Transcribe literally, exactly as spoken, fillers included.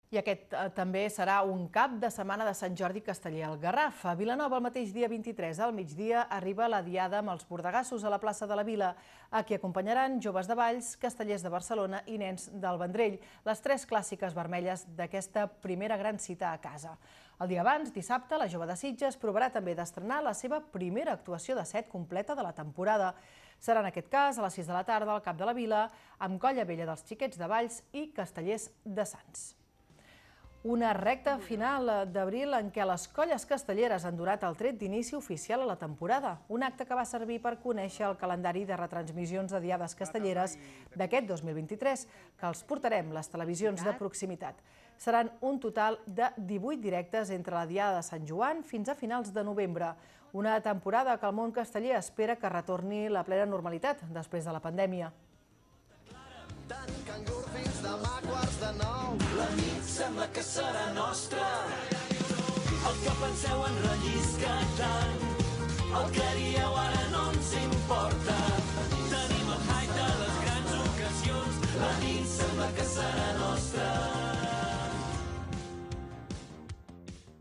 I aquest eh, també serà un cap de setmana de Sant Jordi Casteller al Garraf. A Vilanova, el mateix dia vint-i-tres, al migdia, arriba la diada amb els bordegassos a la plaça de la Vila. Aquí acompanyaran joves de Valls, castellers de Barcelona i nens del Vendrell, les tres clàssiques vermelles d'aquesta primera gran cita a casa. El dia abans, dissabte, la jove de Sitges provarà també d'estrenar la seva primera actuació de set completa de la temporada. Serà en aquest cas a les sis de la tarda al Cap de la Vila, amb Colla Vella dels Xiquets de Valls i Castellers de Sants. Una recta final d'abril en què les colles castelleres han donat el tret d'inici oficial a la temporada, un acte que va servir per conèixer el calendari de retransmissions de diades castelleres d'aquest dos mil vint-i-tres, que els portarem les televisions de proximitat. Seran un total de divuit directes entre la diada de Sant Joan fins a finals de novembre, una temporada que el món casteller espera que retorni la plena normalitat després de la pandèmia. Demà quarts de nou, la nit sembla que serà nostra. El que penseu en rellisca tant, el que dieu